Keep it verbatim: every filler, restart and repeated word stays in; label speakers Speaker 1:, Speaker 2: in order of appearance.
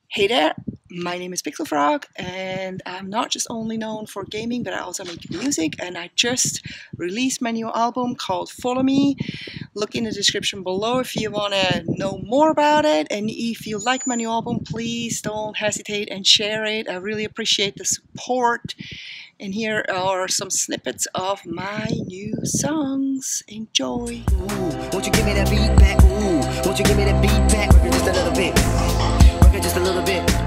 Speaker 1: Hey there, my name is Pixelfrog and I'm not just only known for gaming but I also make music, and I just released my new album called Follow Me. Look in the description below if you want to know more about it, and if you like my new album, please don't hesitate and share it. I really appreciate the support. And here are some snippets of my new songs. Enjoy.
Speaker 2: Ooh, won't you give me that beat back? Ooh, won't you give me that beat back? Work it just a little bit. Work it just a little bit.